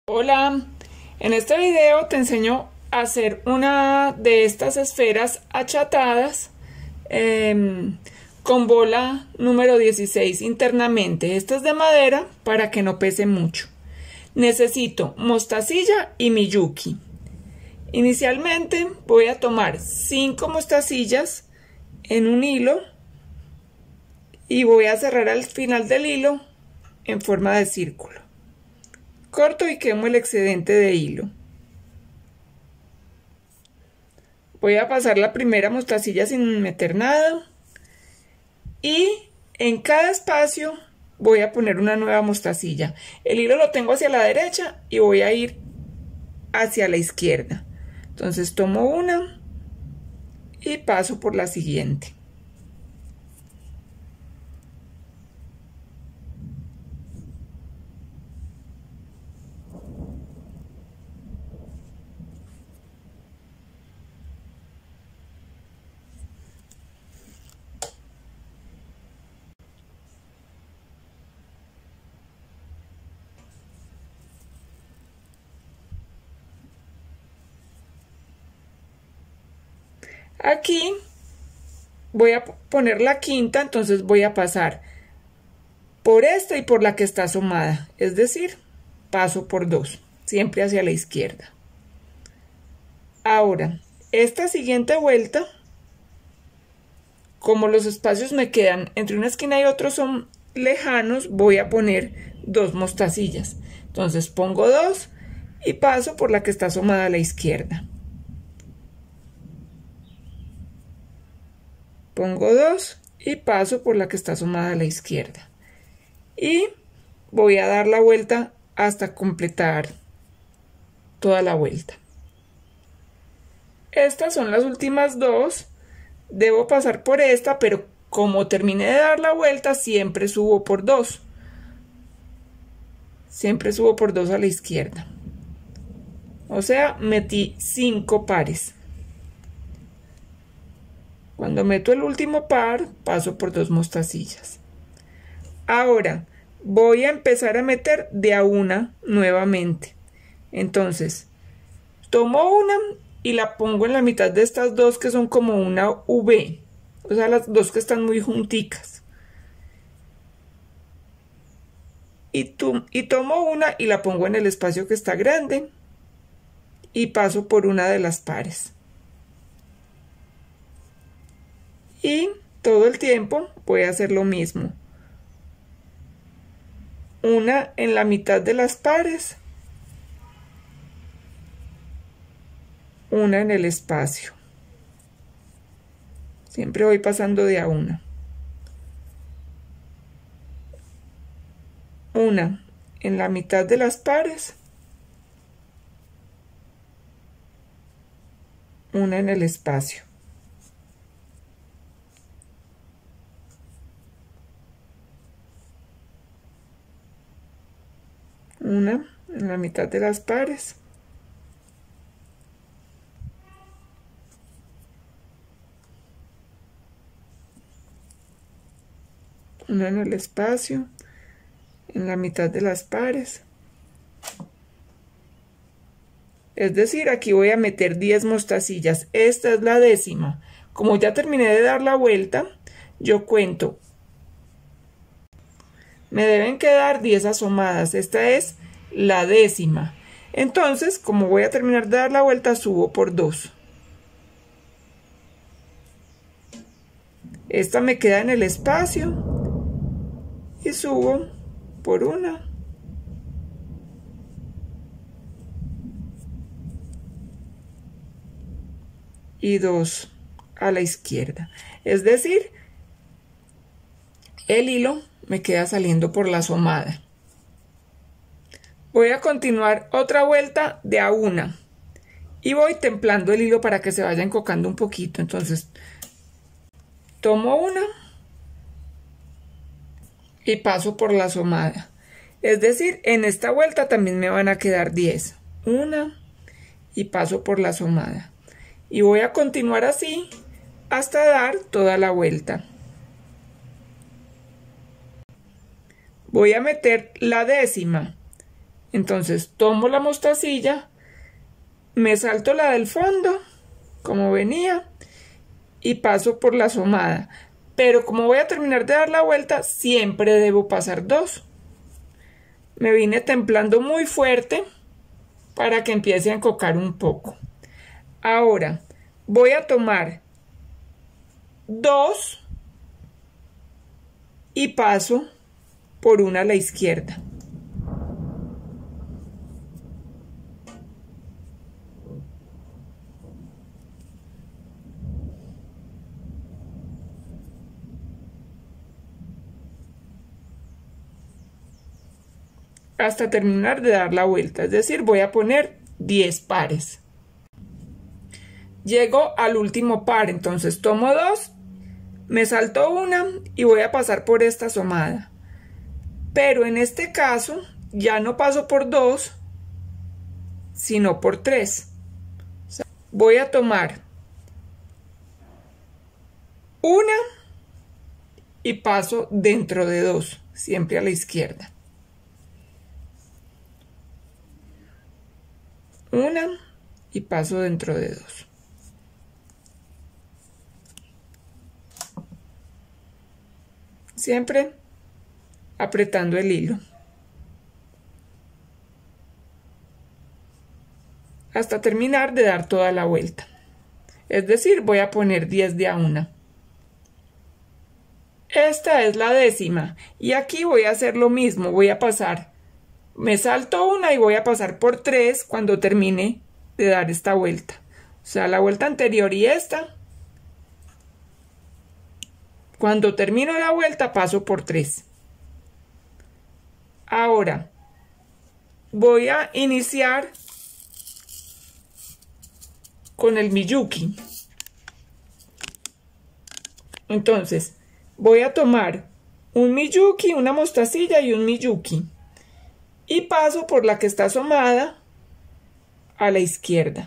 Hola, en este video te enseño a hacer una de estas esferas achatadas con bola número 16 internamente. Esta es de madera para que no pese mucho. Necesito mostacilla y miyuki. Inicialmente voy a tomar 5 mostacillas en un hilo y voy a cerrar al final del hilo en forma de círculo. Corto y quemo el excedente de hilo. Voy a pasar la primera mostacilla sin meter nada y en cada espacio voy a poner una nueva mostacilla. El hilo lo tengo hacia la derecha y voy a ir hacia la izquierda. Entonces tomo una y paso por la siguiente. Aquí voy a poner la quinta, entonces voy a pasar por esta y por la que está asomada, es decir, paso por dos, siempre hacia la izquierda. Ahora, esta siguiente vuelta, como los espacios me quedan entre una esquina y otra son lejanos, voy a poner 2 mostacillas. Entonces pongo 2 y paso por la que está asomada a la izquierda. Pongo 2 y paso por la que está asomada a la izquierda. Y voy a dar la vuelta hasta completar toda la vuelta. Estas son las últimas 2. Debo pasar por esta, pero como terminé de dar la vuelta, siempre subo por 2. Siempre subo por 2 a la izquierda. O sea, metí 5 pares. Cuando meto el último par, paso por 2 mostacillas. Ahora voy a empezar a meter de a una nuevamente. Entonces, tomo una y la pongo en la mitad de estas dos que son como una V. O sea, las dos que están muy junticas. Y tomo una y la pongo en el espacio que está grande. Y paso por una de las pares. Y todo el tiempo voy a hacer lo mismo. Una en la mitad de las pares. Una en el espacio. Siempre voy pasando de a una. Una en la mitad de las pares. Una en el espacio. Una en la mitad de las pares. Una en el espacio, en la mitad de las pares. Es decir, aquí voy a meter 10 mostacillas. Esta es la décima. Como ya terminé de dar la vuelta, yo cuento. Me deben quedar 10 asomadas. Esta es la décima. Entonces, como voy a terminar de dar la vuelta, subo por 2. Esta me queda en el espacio. Y subo por una. Y 2 a la izquierda. Es decir, el hilo me queda saliendo por la asomada. Voy a continuar otra vuelta de a una. Y voy templando el hilo para que se vaya encocando un poquito. Entonces, tomo una. Y paso por la asomada. Es decir, en esta vuelta también me van a quedar 10. Una y paso por la asomada. Y voy a continuar así hasta dar toda la vuelta. Voy a meter la décima Entonces tomo la mostacilla, me salto la del fondo, como venía, y paso por la asomada. Pero como voy a terminar de dar la vuelta, siempre debo pasar 2. Me vine templando muy fuerte para que empiece a encocar un poco. Ahora voy a tomar 2 y paso por una a la izquierda. Hasta terminar de dar la vuelta, es decir, voy a poner 10 pares. Llego al último par, entonces tomo 2, me salto una y voy a pasar por esta asomada. Pero en este caso ya no paso por 2, sino por 3. O sea, voy a tomar una y paso dentro de 2, siempre a la izquierda. Una y paso dentro de 2. Siempre apretando el hilo hasta terminar de dar toda la vuelta. Es decir, voy a poner 10 de a una. Esta es la décima y aquí voy a hacer lo mismo, voy a pasar, me salto una y voy a pasar por 3 cuando termine de dar esta vuelta. O sea, la vuelta anterior y esta. Cuando termino la vuelta paso por 3. Ahora voy a iniciar con el Miyuki. Entonces voy a tomar un Miyuki, una mostacilla y un Miyuki y paso por la que está asomada a la izquierda.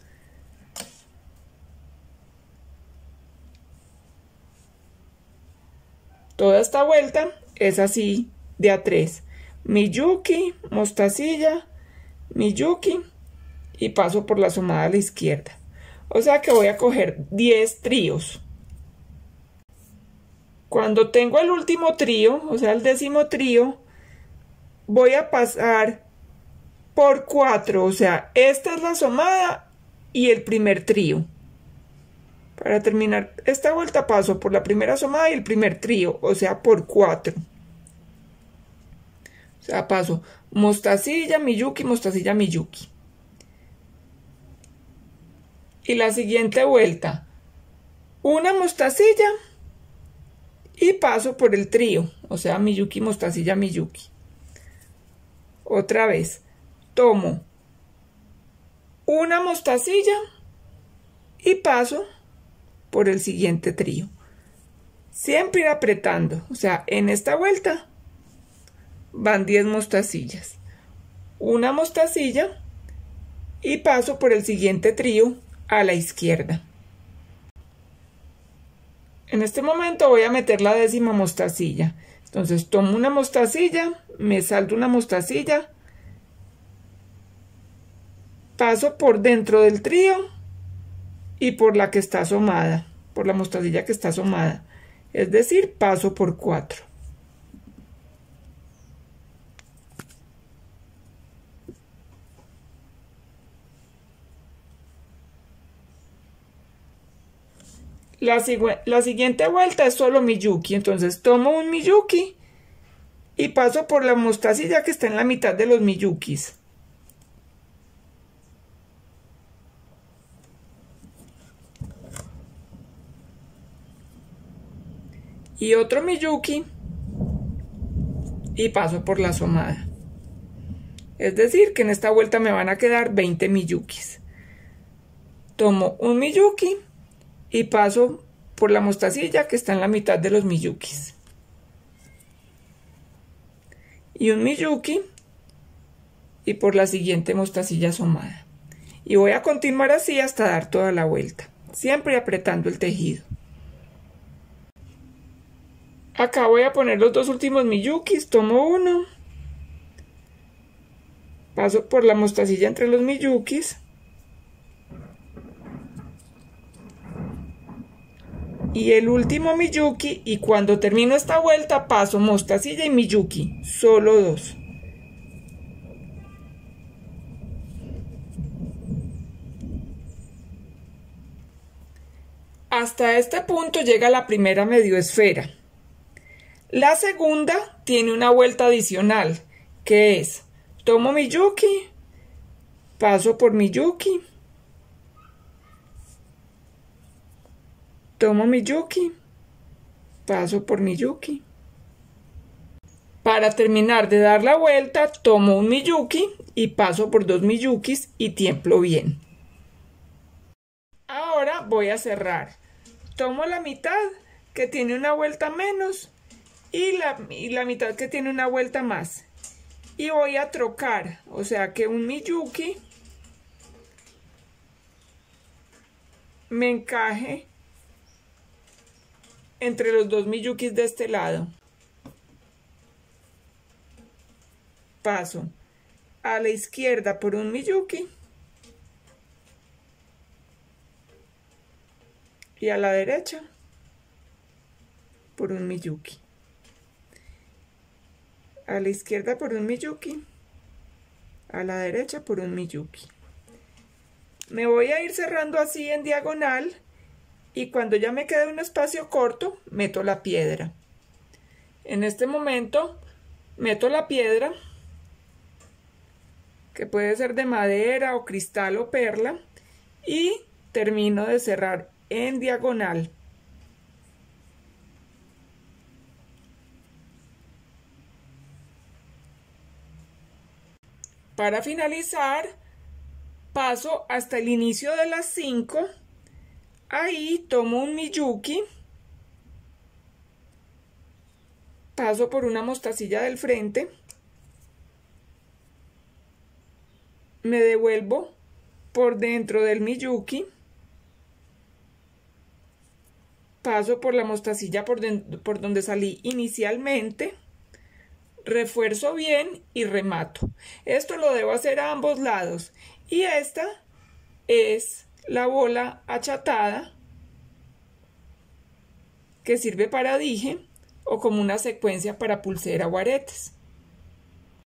Toda esta vuelta es así de a 3. Miyuki, mostacilla, Miyuki y paso por la asomada a la izquierda. O sea que voy a coger 10 tríos. Cuando tengo el último trío, o sea el 10º trío, voy a pasar por 4. O sea, esta es la asomada y el primer trío. Para terminar esta vuelta paso por la primera asomada y el primer trío, o sea, por 4. O sea, paso mostacilla, Miyuki, mostacilla, Miyuki. Y la siguiente vuelta, una mostacilla y paso por el trío, o sea, Miyuki, mostacilla, Miyuki. Otra vez, tomo una mostacilla y paso por el siguiente trío. Siempre ir apretando, o sea, en esta vuelta van 10 mostacillas. Una mostacilla y paso por el siguiente trío a la izquierda. En este momento voy a meter la 10ª mostacilla. Entonces tomo una mostacilla, me salto una mostacilla, paso por dentro del trío y por la que está asomada, por la mostacilla que está asomada. Es decir, paso por 4. La siguiente vuelta es solo Miyuki, entonces tomo un Miyuki y paso por la mostacilla que está en la mitad de los Miyukis. Y otro Miyuki y paso por la asomada. Es decir, que en esta vuelta me van a quedar 20 Miyukis. Tomo un Miyuki y paso por la mostacilla que está en la mitad de los Miyukis. Y un Miyuki y por la siguiente mostacilla asomada. Y voy a continuar así hasta dar toda la vuelta, siempre apretando el tejido. Acá voy a poner los 2 últimos Miyukis, tomo uno Paso por la mostacilla entre los miyukis. Y el último miyuki, y cuando termino esta vuelta paso mostacilla y miyuki, solo 2. Hasta este punto llega la primera medio esfera. La segunda tiene una vuelta adicional, que es, tomo miyuki, paso por miyuki, tomo miyuki, paso por miyuki. Para terminar de dar la vuelta, tomo un miyuki y paso por 2 miyukis y tiemplo bien. Ahora voy a cerrar. Tomo la mitad que tiene una vuelta menos y la mitad que tiene una vuelta más. Y voy a trocar, o sea que un miyuki me encaje entre los 2 miyukis de este lado. Paso a la izquierda por un miyuki y a la derecha por un miyuki. A la izquierda por un miyuki, a la derecha por un miyuki. Me voy a ir cerrando así en diagonal y cuando ya me quede un espacio corto, meto la piedra. En este momento meto la piedra, que puede ser de madera o cristal o perla, y termino de cerrar en diagonal. Para finalizar, paso hasta el inicio de las 5. Ahí tomo un miyuki, paso por una mostacilla del frente, me devuelvo por dentro del miyuki, paso por la mostacilla por donde salí inicialmente, refuerzo bien y remato. Esto lo debo hacer a ambos lados. Y esta es la bola achatada que sirve para dije o como una secuencia para pulsera o aretes.